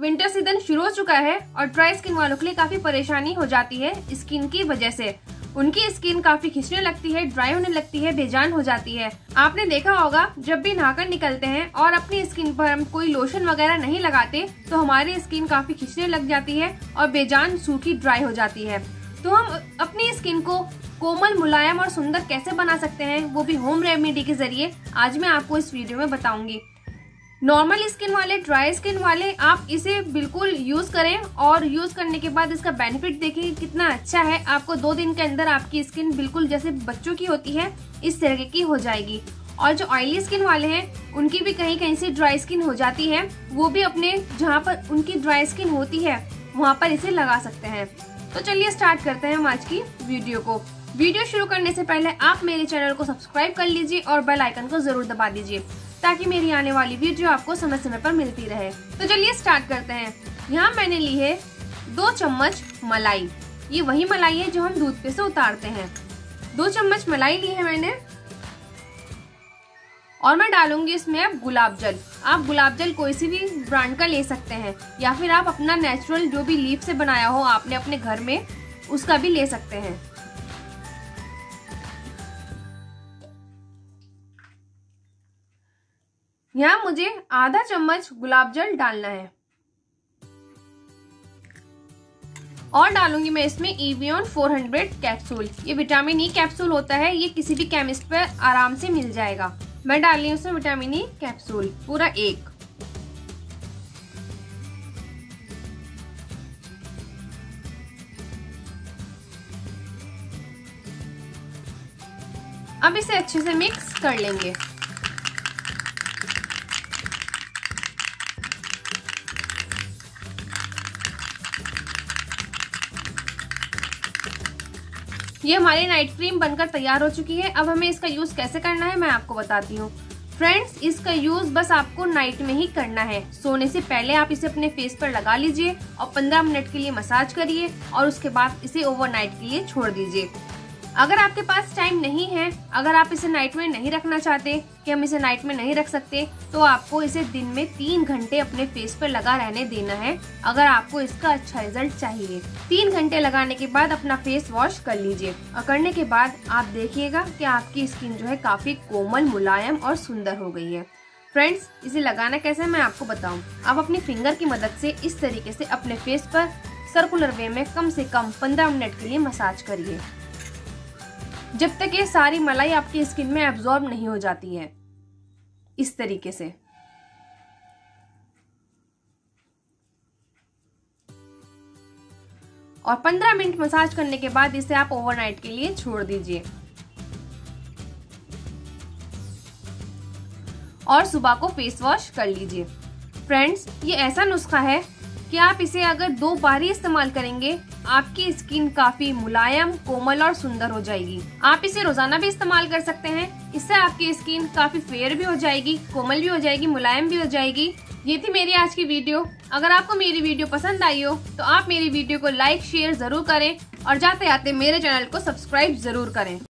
Winter season शुरू हो चुका है और ड्राई स्किन वालों के लिए काफी परेशानी हो जाती है स्किन की वजह से। उनकी स्किन काफी खिंचने लगती है, ड्राई होने लगती है, बेजान हो जाती है। आपने देखा होगा जब भी नहाकर निकलते हैं और अपनी स्किन पर हम कोई लोशन वगैरह नहीं लगाते तो हमारी स्किन काफी खिंचने लग जाती है और बेजान सूखी ड्राई हो जाती है। तो हम अपनी स्किन को कोमल, मुलायम और सुंदर कैसे बना सकते हैं, वो भी होम रेमेडी के जरिए, आज मैं आपको इस वीडियो में बताऊंगी। नॉर्मल स्किन वाले, ड्राई स्किन वाले आप इसे बिल्कुल यूज करें और यूज करने के बाद इसका बेनिफिट देखिए कितना अच्छा है। आपको 2 दिन के अंदर आपकी स्किन बिल्कुल जैसे बच्चों की होती है इस तरह की हो जाएगी। और जो ऑयली स्किन वाले हैं उनकी भी कहीं कहीं से ड्राई स्किन हो जाती है, वो भी अपने जहाँ पर उनकी ड्राई स्किन होती है वहाँ पर इसे लगा सकते हैं। तो चलिए स्टार्ट करते हैं हम आज की वीडियो को। वीडियो शुरू करने से पहले आप मेरे चैनल को सब्सक्राइब कर लीजिए और बेल आइकन को जरूर दबा दीजिए ताकि मेरी आने वाली वीडियो आपको समय समय पर मिलती रहे। तो चलिए स्टार्ट करते हैं। यहाँ मैंने ली है 2 चम्मच मलाई। ये वही मलाई है जो हम दूध पे से उतारते हैं। 2 चम्मच मलाई ली है मैंने और मैं डालूंगी इसमें अब गुलाब जल। आप गुलाब जल कोई सी भी ब्रांड का ले सकते हैं या फिर आप अपना नेचुरल जो भी लीफ से बनाया हो आपने अपने घर में उसका भी ले सकते हैं। यहाँ मुझे आधा चम्मच गुलाब जल डालना है और डालूंगी मैं इसमें एवियन 400 कैप्सूल। ये विटामिन ई कैप्सूल होता है, ये किसी भी केमिस्ट पे आराम से मिल जाएगा। मैं डाल रही हूँ उसमें विटामिन ई कैप्सूल पूरा 1। अब इसे अच्छे से मिक्स कर लेंगे। ये हमारी नाइट क्रीम बनकर तैयार हो चुकी है। अब हमें इसका यूज कैसे करना है मैं आपको बताती हूँ। फ्रेंड्स, इसका यूज बस आपको नाइट में ही करना है। सोने से पहले आप इसे अपने फेस पर लगा लीजिए और 15 मिनट के लिए मसाज करिए और उसके बाद इसे ओवरनाइट के लिए छोड़ दीजिए। अगर आपके पास टाइम नहीं है, अगर आप इसे नाइट में नहीं रखना चाहते कि हम इसे नाइट में नहीं रख सकते, तो आपको इसे दिन में 3 घंटे अपने फेस पर लगा रहने देना है अगर आपको इसका अच्छा रिजल्ट चाहिए। 3 घंटे लगाने के बाद अपना फेस वॉश कर लीजिए और करने के बाद आप देखिएगा कि आपकी स्किन जो है काफी कोमल, मुलायम और सुंदर हो गई है। फ्रेंड्स, इसे लगाना कैसे मैं आपको बताऊं। आप अपनी फिंगर की मदद से इस तरीके से अपने फेस पर सर्कुलर वे में कम से कम 15 मिनट के लिए मसाज करिए जब तक ये सारी मलाई आपकी स्किन में एब्जॉर्ब नहीं हो जाती है। इस तरीके से और 15 मिनट मसाज करने के बाद इसे आप ओवरनाइट के लिए छोड़ दीजिए और सुबह को फेस वॉश कर लीजिए। फ्रेंड्स, ये ऐसा नुस्खा है कि आप इसे अगर 2 बार ही इस्तेमाल करेंगे आपकी स्किन काफी मुलायम, कोमल और सुंदर हो जाएगी। आप इसे रोजाना भी इस्तेमाल कर सकते हैं। इससे आपकी स्किन काफी फेयर भी हो जाएगी, कोमल भी हो जाएगी, मुलायम भी हो जाएगी। ये थी मेरी आज की वीडियो। अगर आपको मेरी वीडियो पसंद आई हो तो आप मेरी वीडियो को लाइक, शेयर जरूर करें और जाते आते मेरे चैनल को सब्सक्राइब जरूर करें।